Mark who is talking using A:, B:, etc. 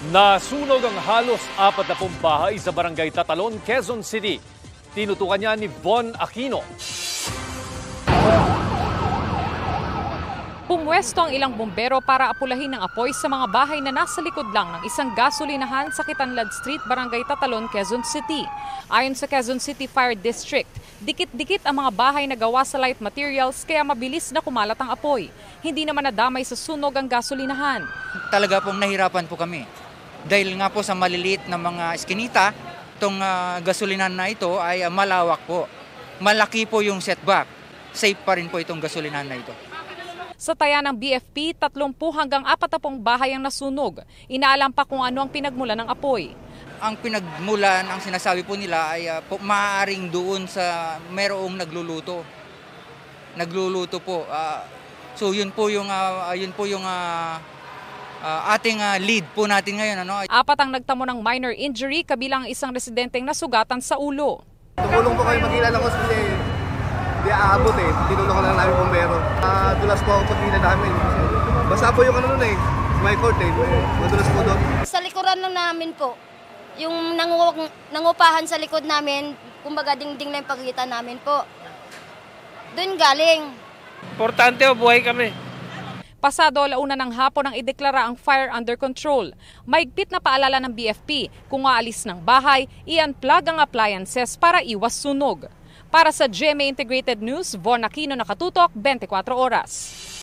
A: Nasunog ang halos 40 bahay sa barangay Tatalon, Quezon City. Tinutukan niya ni Von Aquino.
B: Pumwesto ang ilang bumbero para apulahin ang apoy sa mga bahay na nasa likod lang ng isang gasolinahan sa Kitanlad Street, Barangay Tatalon, Quezon City. Ayon sa Quezon City Fire District, dikit-dikit ang mga bahay na gawa sa light materials kaya mabilis na kumalat ang apoy. Hindi naman nadamay sa sunog ang gasolinahan.
C: Talaga pong nahirapan po kami. Dahil nga po sa maliliit na mga eskinita, itong gasolinahan na ito ay malawak po. Malaki po yung setback. Safe pa rin po itong gasolinahan na ito.
B: Sa taya ng BFP, 30 hanggang 40 bahay ang nasunog. Inaalam pa kung ano ang pinagmulan ng apoy.
C: Ang pinagmulan, ang sinasabi po nila ay maaaring doon sa merong nagluluto. Nagluluto po. So yun po yung ating lead po natin ngayon. Ano?
B: 4 ang nagtamo ng minor injury, kabilang isang residenteng nasugatan sa ulo.
D: Tumulong po kayo mag-ila ng hospital. Hindi aabot eh. Tinulong ka lang namin bumbero. Dulas po ako pag-ila namin. Basta po yung ano nun eh. My court eh. Madulas po doon.
E: Sa likuran lang namin po. Yung nangupahan sa likod namin, kumbaga dingding na yung pagkita namin po. Doon galing.
F: Importante o buhay kami.
B: Pasado 1:00 ng hapon ang ideklara ang fire under control. Maigpit na paalala ng BFP, kung aalis ng bahay, i-unplug ang appliances para iwas sunog. Para sa GMA Integrated News, Von Aquino, nakatutok, 24 Oras.